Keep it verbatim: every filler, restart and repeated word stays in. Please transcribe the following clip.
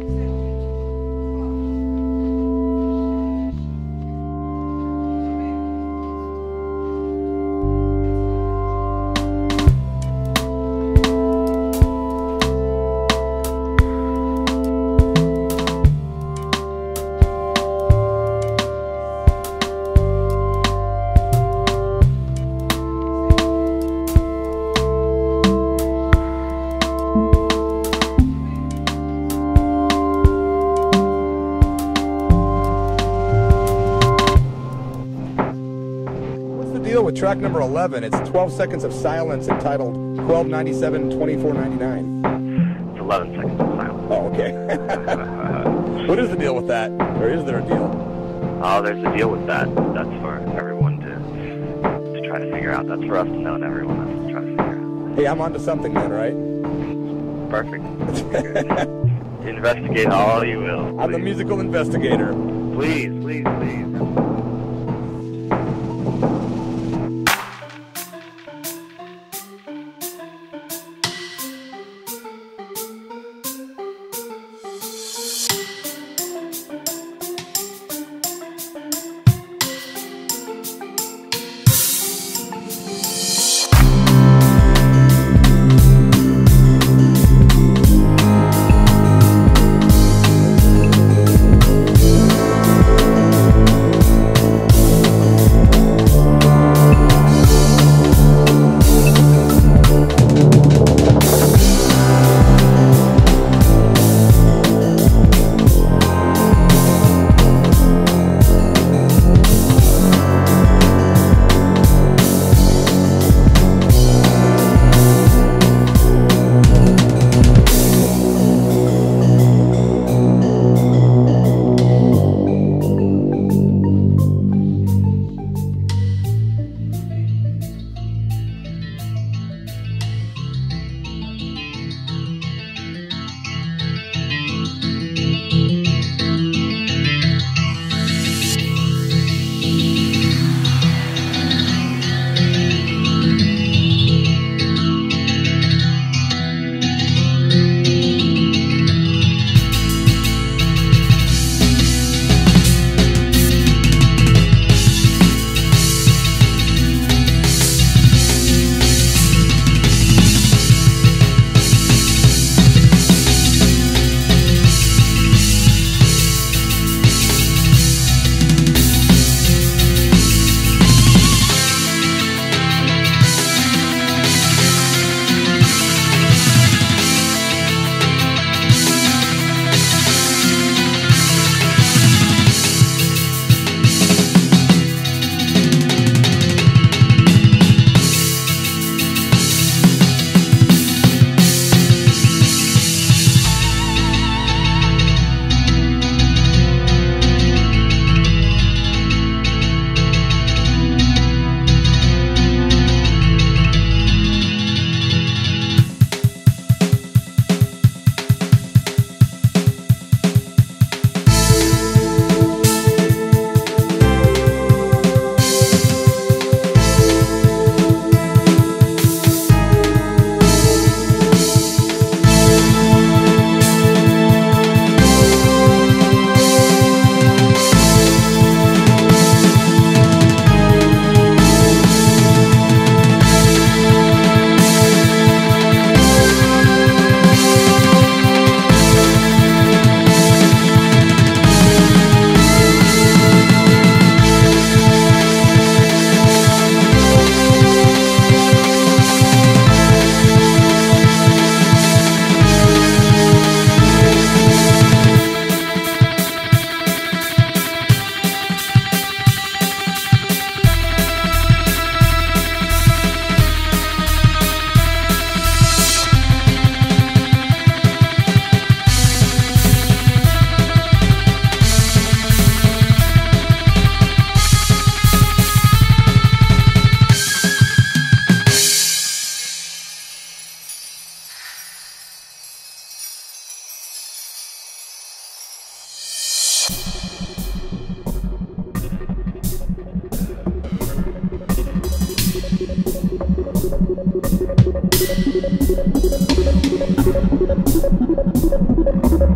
With track number eleven, it's twelve seconds of silence entitled twelve ninety-seven twenty-four ninety-nine. It's eleven seconds of silence. Oh, okay. What is the deal with that? Or is there a deal? Oh, there's a deal with that. That's for everyone to to try to figure out. That's for us to know and everyone else to try to figure out. Hey, I'm onto something then, right? Perfect. Investigate all you will. Please. I'm the musical investigator. Please, please, please. We'll be right back.